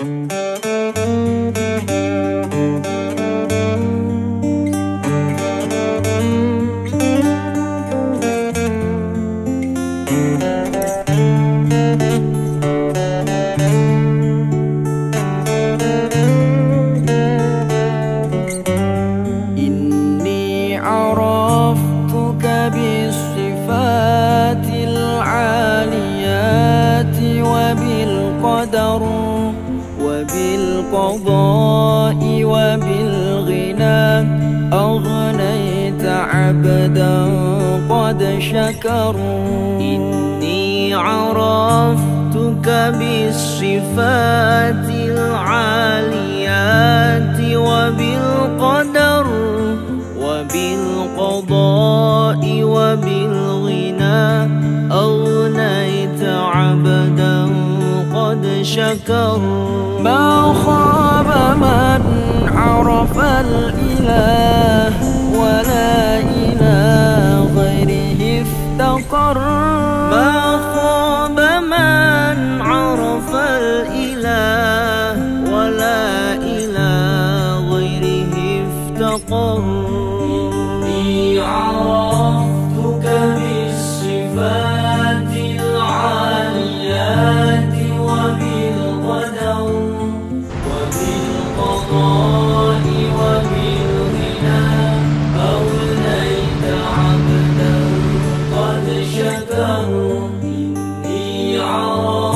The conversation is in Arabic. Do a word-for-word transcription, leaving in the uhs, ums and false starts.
وبالقضاء وبالغنى أغنيت عبدا قد شكر. إني عرفتك بالصفات العاليات وبالقدر وبالقضاء وبالغنى أغنيت عبدا قد شكر. ما خاب من عرف الإله ولا إلى غيره افتقر. ما خاب من عرف الإله ولا إلى غيره افتقر. إني عرفتك بالصفات العاليات وبالقدر وبالقضاء وبالغنى أوليت عبدا قد شكر. إني عرفتك